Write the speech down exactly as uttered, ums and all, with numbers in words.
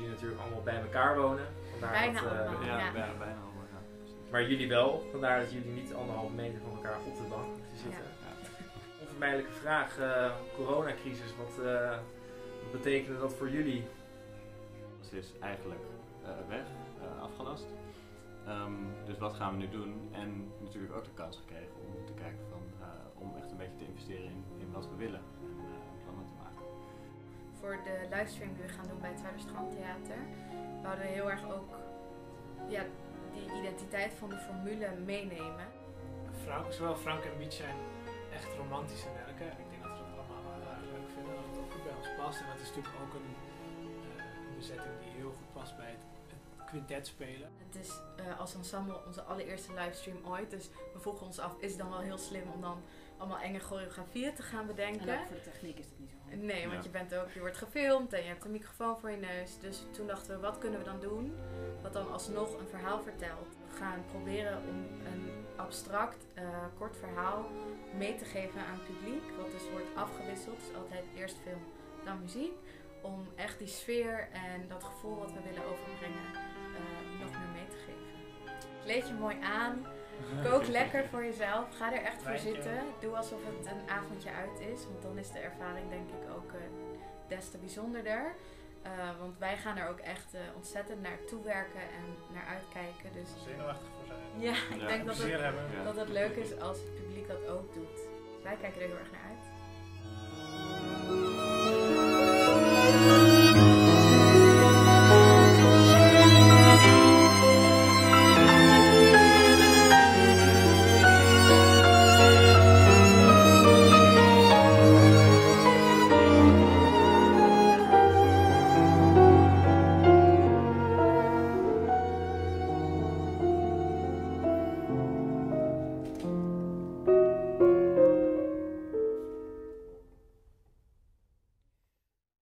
jullie natuurlijk allemaal bij elkaar wonen. Vandaar Bijna dat, uh, allemaal, Ja, ja. bijna, bijna allemaal, ja. Precies. Maar jullie wel, vandaar dat jullie niet anderhalve meter van elkaar op de bank moeten zitten. Ja. Ja. Onvermijdelijke vraag, uh, coronacrisis, wat, uh, wat betekende dat voor jullie? Ze is eigenlijk uh, weg, uh, afgelast. Um, dus wat gaan we nu doen? En natuurlijk ook de kans gekregen om te kijken van, uh, om echt een beetje te investeren in, in wat we willen en uh, plannen te maken. Voor de livestream die we gaan doen bij het Zuiderstrandtheater, wouden we heel erg ook ja, die identiteit van de formule meenemen. Frank, zowel Frank en Miet zijn echt romantische werken. Ik denk dat we dat allemaal wel erg leuk vinden, dat het ook goed bij ons past. En het is natuurlijk ook een, uh, een bezetting die heel goed past bij het, het quintet spelen. Het is uh, als ensemble onze allereerste livestream ooit, dus we vroegen ons af, is het dan wel heel slim om dan allemaal enge choreografieën te gaan bedenken? En ook voor de techniek is dat niet zo handig. Nee, want Ja. je bent ook, je wordt gefilmd en je hebt een microfoon voor je neus. Dus toen dachten we, wat kunnen we dan doen? Wat dan alsnog een verhaal vertelt. We gaan proberen om een abstract, uh, kort verhaal mee te geven aan het publiek. Wat dus wordt afgewisseld. Dus altijd eerst film, dan muziek. Om echt die sfeer en dat gevoel wat we willen overbrengen uh, nog meer mee te geven. Kleed je mooi aan. Kook lekker voor jezelf. Ga er echt voor Wijntje. zitten. Doe alsof het een avondje uit is. Want dan is de ervaring denk ik ook uh, des te bijzonderder. Uh, want wij gaan er ook echt uh, ontzettend naar toewerken en naar uitkijken. Dus Zenuwachtig voor zijn. ja, ik Ja, denk dat Plezier het, hebben. Ja. dat het leuk is als het publiek dat ook doet. Wij kijken er heel erg naar uit.